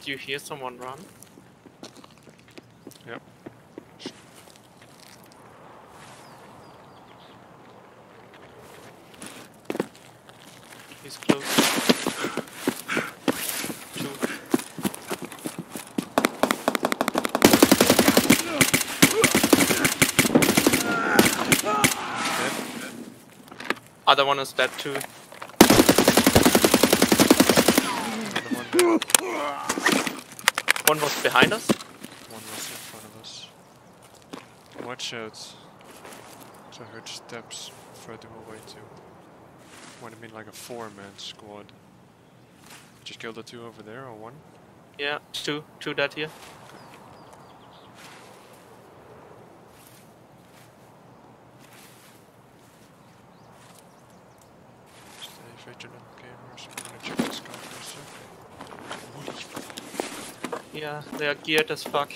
Did you hear someone run? Yep. He's close. Two. Other one is dead too. One was behind us. One was in front of us. Watch out. So I heard steps further away too. What do you mean, like a 4-man squad? Just kill the 2 over there or 1? Yeah, two dead here. Stay vigilant, gamers. I'm gonna check this car for a sec. Holy fuck. Yeah, they are geared as fuck.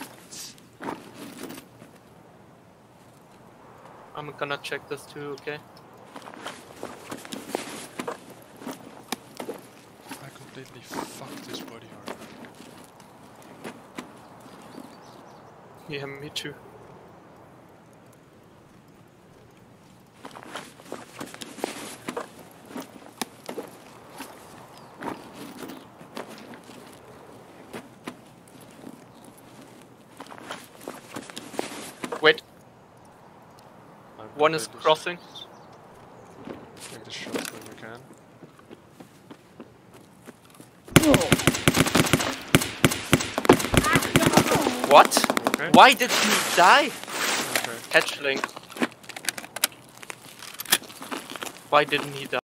I'm gonna check this too, okay? I completely fucked this body armor. Yeah, me too. Wait, one is crossing. Take the shot when we can. What? Okay. Why did he die? Okay. Hatchling. Why didn't he die?